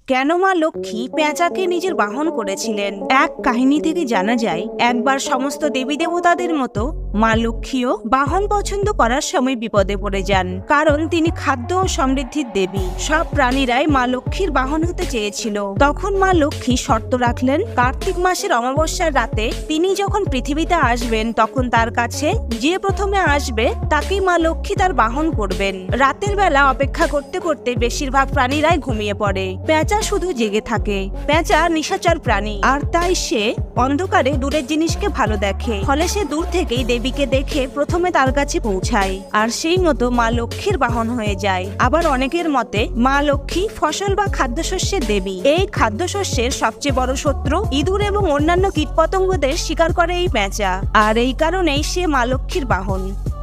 কেন মা লক্ষ্মী পেঁচাকে নিজের বাহন করেছিলেন। এক কাহিনী থেকে জানা যায়, একবার সমস্ত দেবী দেবতাদের মতো মা লক্ষ্মীও বাহন পছন্দ করার সময় বিপদে পড়ে যান, কারণ তিনি খাদ্য ও সমৃদ্ধির দেবী। সব প্রাণীরাই মা লক্ষ্মীর বাহন হতে চেয়েছিল। তখন মা লক্ষ্মী শর্ত রাখলেন, কার্তিক মাসের অমাবস্যার রাতে তিনি যখন পৃথিবীতে আসবেন, তখন তার কাছে যে প্রথমে আসবে তাকেই মা লক্ষ্মী তার বাহন করবেন। রাতের বেলা অপেক্ষা করতে করতে বেশিরভাগ প্রাণীরাই ঘুমিয়ে পড়ে, পেঁচা শুধু জেগে থাকে। পেঁচা নিশাচর প্রাণী, আর তাই সে অন্ধকারে দূরের জিনিসকে ভালো দেখে, ফলে সে দূর থেকেই দেবীকে দেখে প্রথমে তার কাছে পৌঁছায়, আর সেই মতো মা লক্ষ্মীর বাহন হয়ে যায়। আবার অনেকের মতে মা লক্ষ্মী ফসল বা খাদ্যশস্যের দেবী। এই খাদ্যশস্যের সবচেয়ে বড় শত্রু ইঁদুর এবং অন্যান্য কীটপতঙ্গদের শিকার করে এই পেঁচা, আর এই কারণেই সে মা লক্ষ্মীর বাহন।